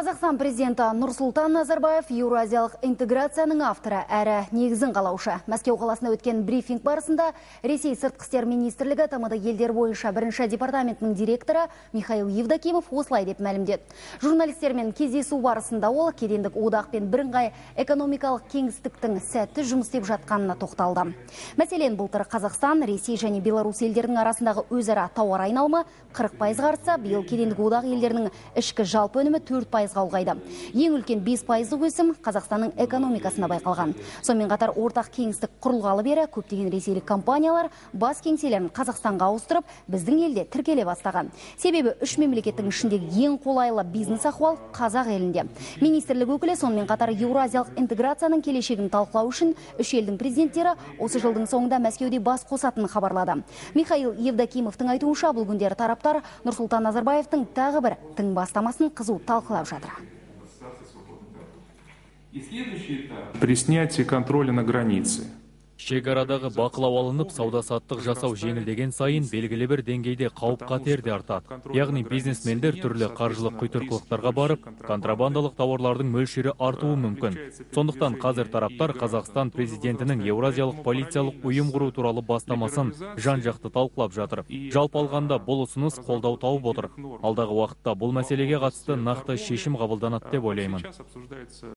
Қазақстан президенті Нұрсұлтан Назарбаев Еуразиялық интеграцияның авторы әрі негізін қалаушы. Мәскеу қаласында өткен брифинг барысында Ресей сыртқы істер министрлігі ТМД елдер бойынша бірінші департаментінің директоры Михаил Евдокимов осылай деп мәлімдеді. Журналистермен кездесу барысында ол кедендік одақ пен бірыңғай экономикалық кеңістіктің сәтті жұмыс істеп жатқанына тоқталды. Мәселен, былтыр Қазақстан, Ресей және Беларусь елдерінің арасындағы өзара тауар айналымы 40% артса, биыл кедендік одақ елдерінің ішкі жалпы өнімі 4%-ға ұлғайды. Ең үлкен 5% өсім Қазақстанның экономикасына байқалған. Сонымен қатар ортақ кеңістік құрылғалы бері көптеген ресейлік компаниялар бас кеңселерін Қазақстанға ауыстырып, біздің елде тіркеле бастаған. Себебі үш мемлекеттің ішіндегі ең қолайлы бизнес ахуал қазақ елінде. Министрлік өкілі сонымен қатар Еуразиялық интеграцияның келешегін талқылау үшін үш елдің президенттері осы жылдың соңында Мәскеуде бас қосатынын хабарлады. Михаил Евдокимовтың айтуынша, бұл күндері тараптар Нұрсұлтан Назарбаевтың тағы бір тың бастамасын қызу талқылап жатыр. При снятии контроля на границе. Шекарадағы бақылау алынып, сауда-саттық жасау жеңілдеген сайын белгілі бір деңгейде қауіп-қатер де артады. Яғни бизнесмендер түрлі қаржылық құйтырқылықтарға барып, контрабандалық тауарлардың мөлшері артуы мүмкін. Сондықтан қазір тараптар Қазақстан президентінің Еуразиялық полициялық ұйым құру туралы бастамасын жан-жақты талқылап жатыр. Жалпы алғанда бұл ұсыныс қолдау тауып отыр. Алдағы уақытта бұл мәселеге қатысты нақты шешім қабылданады деп ойлаймын.